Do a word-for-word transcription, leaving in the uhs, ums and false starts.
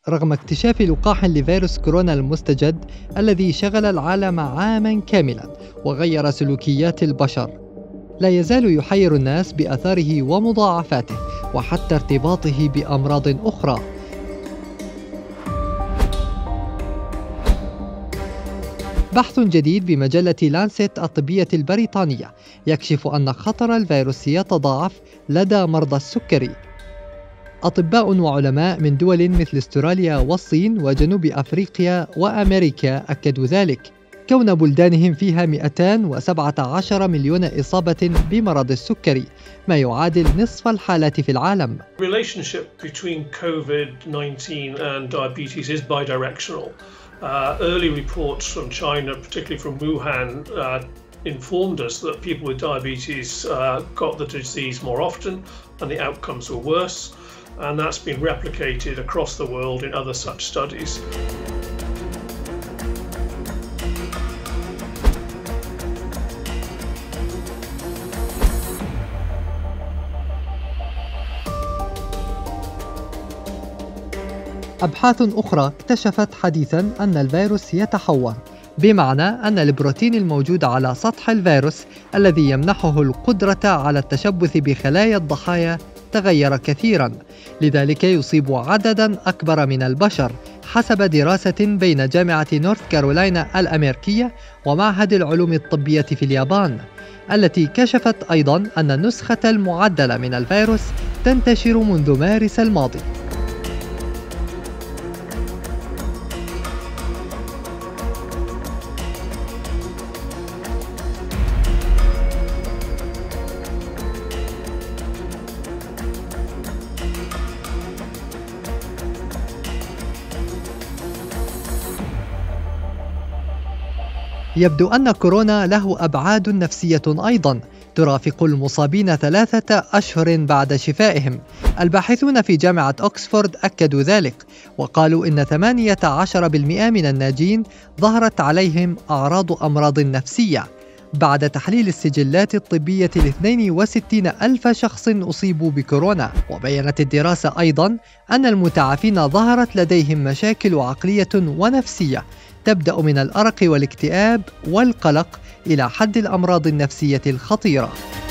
رغم اكتشاف لقاح لفيروس كورونا المستجد الذي شغل العالم عاماً كاملاً وغير سلوكيات البشر، لا يزال يحير الناس بآثاره ومضاعفاته وحتى ارتباطه بأمراض أخرى. بحث جديد بمجلة لانسيت الطبية البريطانية يكشف أن خطر الفيروس يتضاعف لدى مرضى السكري. أطباء وعلماء من دول مثل استراليا والصين وجنوب أفريقيا وأمريكا أكدوا ذلك، كون بلدانهم فيها مئتين وسبعة عشر مليون إصابة بمرض السكري، ما يعادل نصف الحالات في العالم. The relationship between COVID nineteen and diabetes is bidirectional. Uh, early reports from China, particularly from Wuhan, uh, informed us that people with diabetes uh, got the disease more often and the outcomes were worse, and that's been replicated across the world in other such studies. أبحاث أخرى اكتشفت حديثاً أن الفيروس يتحور، بمعنى أن البروتين الموجود على سطح الفيروس الذي يمنحه القدرة على التشبث بخلايا الضحايا تغير كثيراً، لذلك يصيب عدداً أكبر من البشر، حسب دراسة بين جامعة نورث كارولاينا الأمريكية ومعهد العلوم الطبية في اليابان، التي كشفت أيضاً أن النسخة المعدلة من الفيروس تنتشر منذ مارس الماضي. يبدو أن كورونا له أبعاد نفسية أيضاً ترافق المصابين ثلاثة أشهر بعد شفائهم. الباحثون في جامعة أكسفورد أكدوا ذلك، وقالوا إن ثمانية عشر بالمئة من الناجين ظهرت عليهم أعراض أمراض نفسية بعد تحليل السجلات الطبية لاثنين وستين ألف شخص أصيبوا بكورونا. وبيّنت الدراسة أيضاً أن المتعافين ظهرت لديهم مشاكل عقلية ونفسية تبدأ من الأرق والاكتئاب والقلق إلى حد الأمراض النفسية الخطيرة.